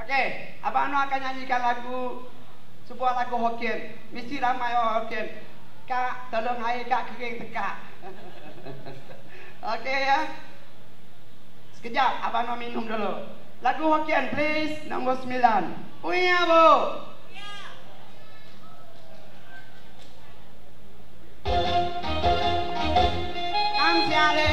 Okey, Abang Anwar akan nyanyikan sebuah lagu Hokkien. Mesti ramai orang Hokkien. Kak, tolong air kak kering tekak. Okey ya. Sekejap, Abang Anwar minum dulu. Lagu Hokkien please, nombor 9. Punya bu. Kamsiale.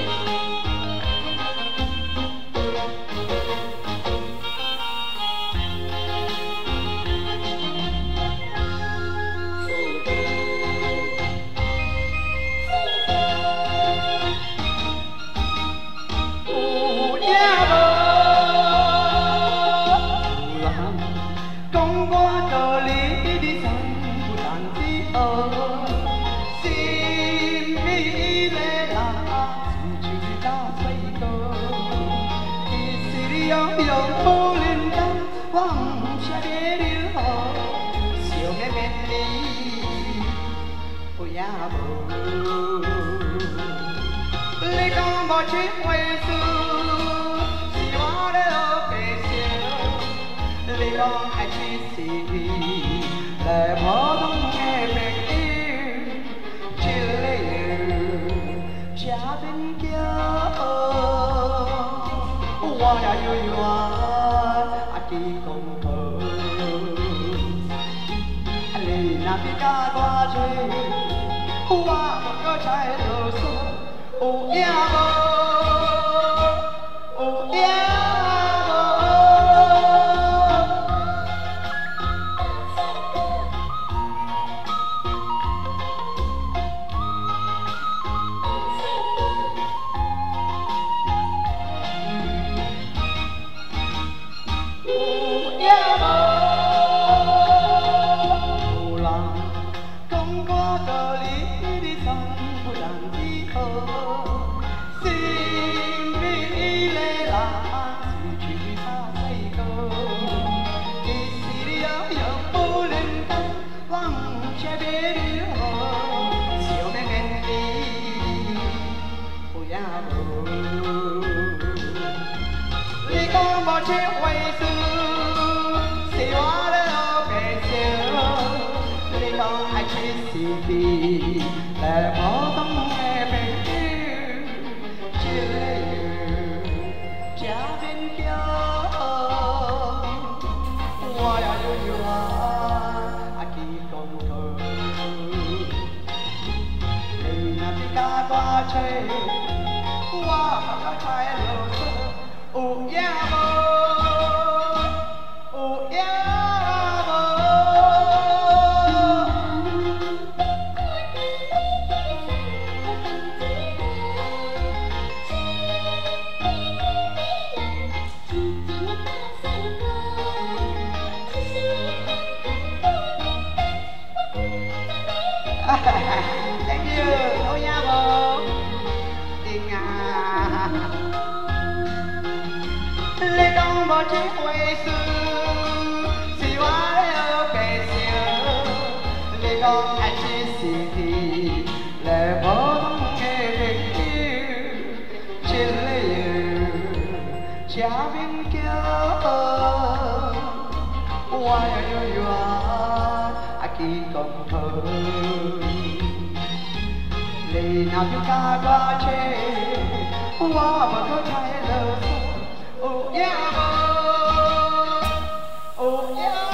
Thank you. Oh yeah, bo. Lê công bỏ chiếc quay xưa, xì hóa leo bè xìa. Lê công anh chỉ xì kỳ, lê bỏ thông nghe về kia. Trên lê cha bên kia, hoa yêu hoa, aki còn thơ. Lê nào như ca qua chê, hoa mà có trái lơ. Oh yeah, oh yeah.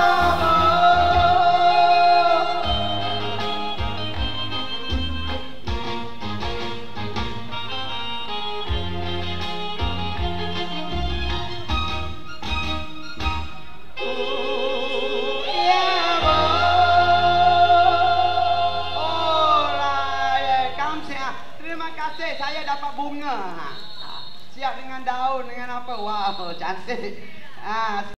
Terima kasih, saya dapat bunga. Siap dengan daun, dengan apa? Wow, cantik.